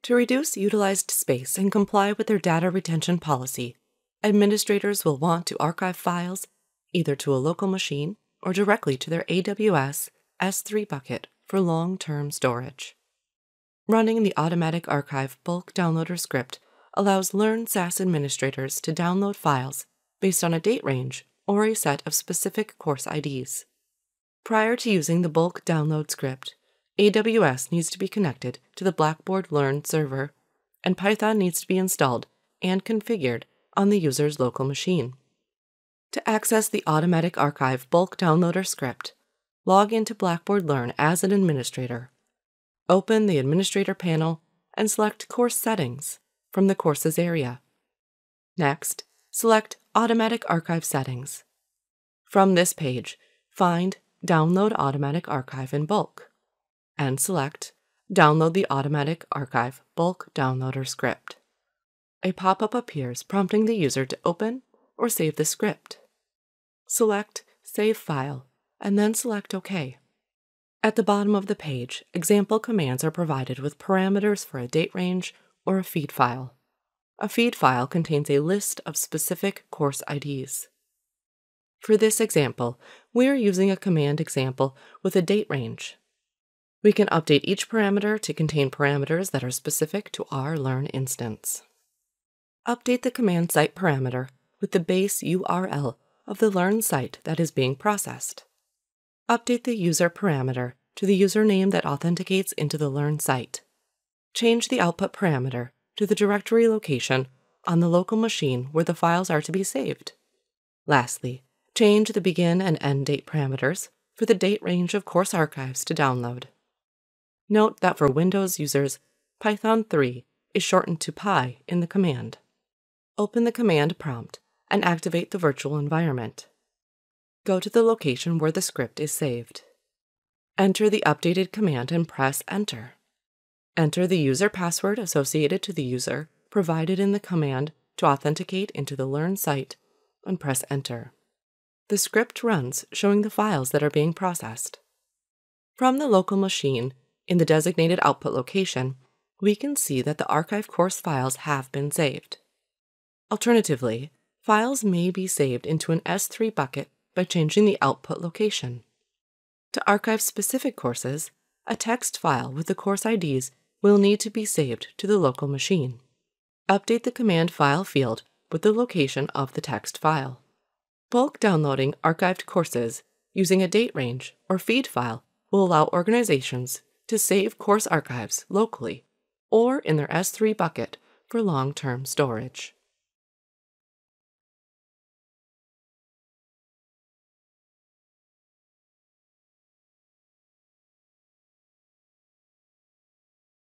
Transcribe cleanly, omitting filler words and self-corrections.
To reduce utilized space and comply with their data retention policy, administrators will want to archive files either to a local machine or directly to their AWS S3 bucket for long-term storage. Running the Automatic Archive bulk downloader script allows Learn SAS administrators to download files based on a date range or a set of specific course IDs. Prior to using the bulk download script, AWS needs to be connected to the Blackboard Learn server, and Python needs to be installed and configured on the user's local machine. To access the Automatic Archive bulk downloader script, log into Blackboard Learn as an administrator. Open the Administrator panel and select Course Settings from the Courses area. Next, select Automatic Archive Settings. From this page, find Download Automatic Archive in bulk, and select Download the Automatic Archive bulk downloader script. A pop-up appears prompting the user to open or save the script. Select Save File, and then select OK. At the bottom of the page, example commands are provided with parameters for a date range or a feed file. A feed file contains a list of specific course IDs. For this example, we are using a command example with a date range. We can update each parameter to contain parameters that are specific to our Learn instance. Update the command site parameter with the base URL of the Learn site that is being processed. Update the user parameter to the username that authenticates into the Learn site. Change the output parameter to the directory location on the local machine where the files are to be saved. Lastly, change the begin and end date parameters for the date range of course archives to download. Note that for Windows users, Python 3 is shortened to Py in the command. Open the command prompt and activate the virtual environment. Go to the location where the script is saved. Enter the updated command and press Enter. Enter the user password associated to the user provided in the command to authenticate into the Learn site and press Enter. The script runs, showing the files that are being processed. From the local machine, in the designated output location, we can see that the archive course files have been saved. Alternatively, files may be saved into an S3 bucket by changing the output location. To archive specific courses, a text file with the course IDs will need to be saved to the local machine. Update the command file field with the location of the text file. Bulk downloading archived courses using a date range or feed file will allow organizations to save course archives locally or in their S3 bucket for long-term storage.